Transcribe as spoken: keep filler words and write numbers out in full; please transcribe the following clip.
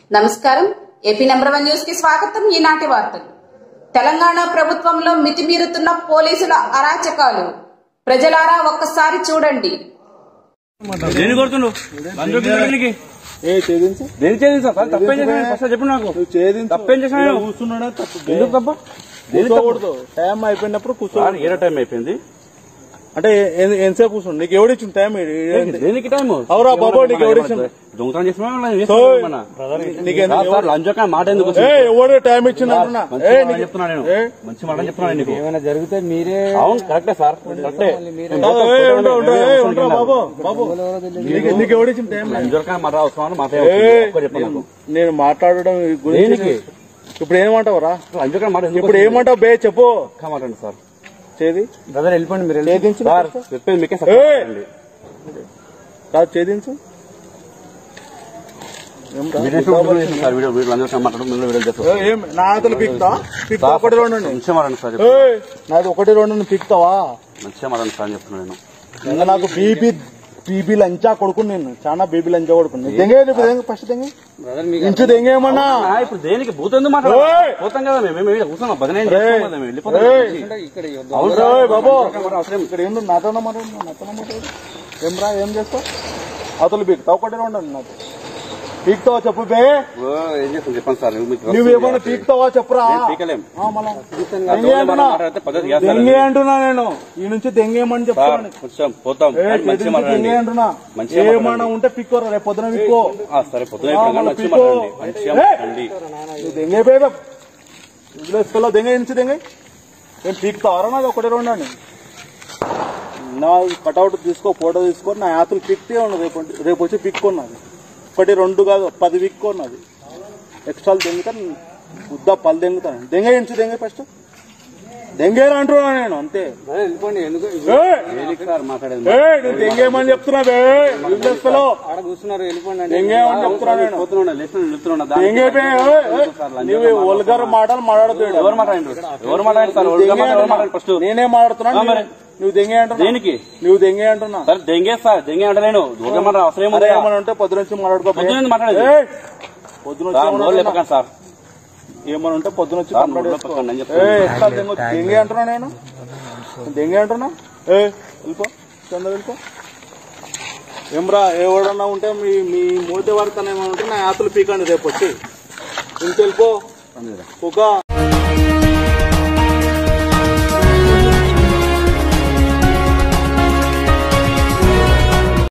నమస్కారం. AP number one news కి స్వాగతం. ఈనాటి వార్తలు. తెలంగాణ ప్రభుత్వంలో మితిమీరుతున్న పోలీసుల అరాచకాలు. ప్రజలారా ఒక్కసారి చూడండి. టైం అయిపోయినప్పుడు కూర్చో. ఏ టైం అయిపోయింది అంటే ఎంతసేపు కూర్చోండి? నీకు ఎవడు ఇచ్చిన టైం? దేనికి టైం? అవురా బాబు, నీకు ఎవడు ఇచ్చిన? దొంగతనం చేసిన మాట ఎందుకు? ఎవడు టైం ఇచ్చిన చెప్తున్నా నేను. మంచి మాట చెప్తున్నా నీకు. ఏమైనా జరిగితే మీరే. అవును, కరెక్టే సార్, కరెక్టే. బాబు బాబు, నీకు ఎవడు ఇచ్చిన టైం? లంజోకాయ మాట అవసరం మాట చెప్పాను నేను మాట్లాడడం గురించి. ఇప్పుడు ఏమంటావు రా? లంజోకాయ మాట ఇప్పుడు ఏమంటావు బే? చెప్పు. మాట్లాడండి సార్. చేది బ్రదర్ వెళ్ళిపోండి. మీరు ఛేదించు. చెప్పేది మీకే కాదు, ఛేదించు. నాదలు పిక్తా పిక్తా ఒకటి రెండు నాది ఒకటి రెండు పిక్తావా? మంచిగా మారండి సార్ చెప్తున్నా నేను. ఇంకా నాకు బీపీ బీబీ లంచా కొడుకు. నేను చాలా బీబీ లంచా కొడుకుని దెంగే ఫస్ట్ దెంగే ఇంచు దెంగేమన్నా. ఇప్పుడు దేనికి భూతం మాట్లాడతాం కదా మేము కూర్చున్నాం. బాబు ఇక్కడ ఏందో నాతో మాట్లాడు. నాతో మాట్లాడు. ఏం రా, ఏం చేస్తావు? అతలు పీకుతావు ఒకటి రెండు నాకు పీకుతావా? చెప్పు బే. ఏం చేస్తాను చెప్పండి సార్. నువ్వేమన్నా పీకుతావా? చెప్పురా. దెంగే అంటున్నా నేను. ఈ నుంచి దెంగేమని చెప్తాను. దెంగే అంటున్నా. ఏమన్నా ఉంటే పిక్కోరా, రేపు పొద్దున పిక్కో. సరే పొద్దున దెంగే బే. వదిలేసుకోలో దెంగే నుంచి దెంగే. ఏం పీకుతావారా? నాది ఒకటి రెండు అని. నా కటౌట్ తీసుకో, ఫోటో తీసుకో. నా యాతులు పిక్తే ఉన్నది. రేపు రేపు వచ్చి పిక్కున్నది. ఒకటి రెండు కాదు, పది విక్కున్నది. ఎక్స్ట్రాలు దెంగుతాను. ముద్ద పళ్ళు దెంగుతాను. దెంగే ఇంచు దెంగే ఫస్ట్. దెంగేరా అంటున్నా నేను. అంతే. నువ్వు దెంగేమని చెప్తున్నా బే. దెంగేమని చెప్తున్నా నేను. దెంగే బే. నువ్వు ఒల్గర్ మాటలు మాట్లాడుతాడు. ఎవరు మాట్లాడు? ఎవరు మాట్లాడు? ఫస్ట్ నేనే మాట్లాడుతున్నా. నువ్వు దెంగే అంటున్నా. దేనికి నువ్వు దెంగే అంటున్నా? సరే దెంగే సార్. దెంగే అంటే నేను అవసరం ఏమన్నా ఉంటే పొద్దు నుంచి మాట్లాడుకో. పొద్దున మాట్లాడేది పొద్దున సార్. ఏమన్నా ఉంటే పొద్దున వచ్చి దెంగే అంటున్నా నేను. దెంగే అంటున్నా. ఏ వెళ్ళిపో, చంద వెళ్ళిపో. ఏమరా ఎవడన్నా ఉంటే మీ మీ మూతి వారితనం ఏమన్నా ఉంటే నా యాతులు పీకండి రేపు వచ్చి. ఇంకెళ్ళిపో ఒక